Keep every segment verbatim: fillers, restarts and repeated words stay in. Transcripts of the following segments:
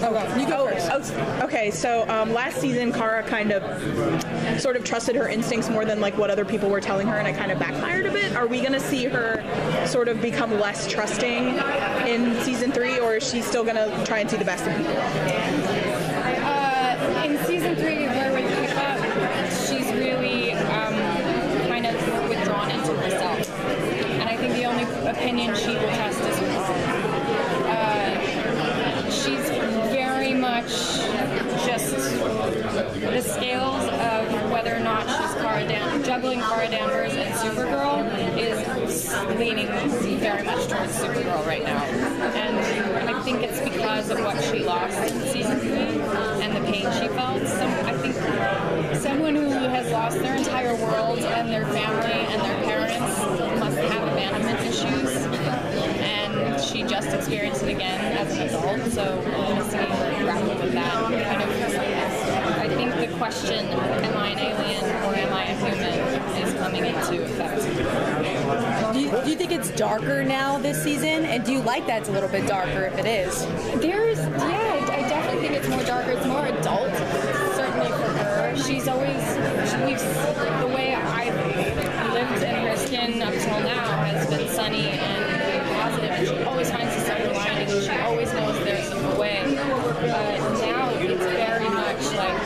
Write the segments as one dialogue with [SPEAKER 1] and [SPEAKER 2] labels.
[SPEAKER 1] Okay, you go
[SPEAKER 2] Oh,
[SPEAKER 1] first.
[SPEAKER 2] oh, okay, so um, last season, Kara kind of sort of trusted her instincts more than like what other people were telling her, and it kind of backfired a bit. Are we going to see her sort of become less trusting in season three, or is she still going to try and see the best of people?
[SPEAKER 3] Uh, in season three, where we pick up, she's really um, kind of withdrawn into herself, and I think the only opinion she will trust is her own. Uh, she's very much just the scales of whether or not she's Kara Dan- juggling Kara Danvers and Supergirl is leaning very much towards Supergirl right now. And I think it's because of what she lost in season three and the pain she felt. Some, I think someone who has lost their entire world and their family and their parents must have abandonment issues. And she just experienced it again as an adult, so we're going to see her grapple with that. Kind of, I think the question, am I an alien or am I a human, is coming into effect.
[SPEAKER 1] Do you, do you think it's darker now this season? And do you like that it's a little bit darker if it is?
[SPEAKER 3] There's, yeah, I definitely think it's more darker. It's more adult, certainly for her. She's always, we've, the way I've lived in her skin up till now has been sunny and positive, and she always finds the silver lining, and she always knows there's a way. But now it's very much like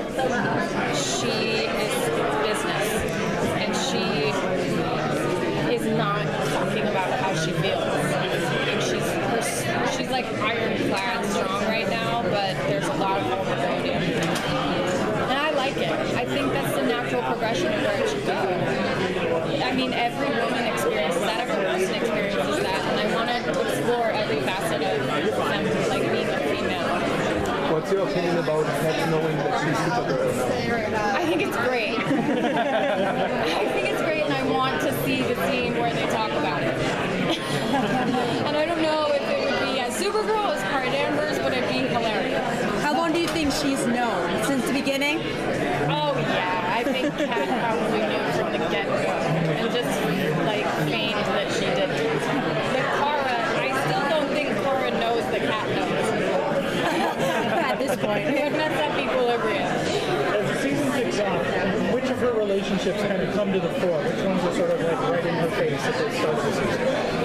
[SPEAKER 3] she is business, and she is not talking about how she feels. And she's her, she's like ironclad strong right now, but there's a lot of vulnerability. And I like it. I think that's the natural progression of where it should go. I mean, every woman experiences that, every person experiences that, and I want to explore every facet of them, like being a female.
[SPEAKER 4] What's your opinion about Kat knowing that she's Supergirl now?
[SPEAKER 3] I think it's great. I think it's great, and I want to see the scene where they talk about it. And I don't know if it would be as Supergirl as Kara Danvers, but it'd be hilarious.
[SPEAKER 1] How long do you think she's known? Since the beginning?
[SPEAKER 3] Oh yeah, I think Kat probably knew from the get-go, and just like feigned that she didn't. But Kara, I still don't think Kara knows that Kat knows.
[SPEAKER 1] At this point.
[SPEAKER 3] It would mess up equilibrium.
[SPEAKER 5] As the season kicks off, which of her relationships kind of come to the fore? Which ones are sort of like right in her face at the start of the season?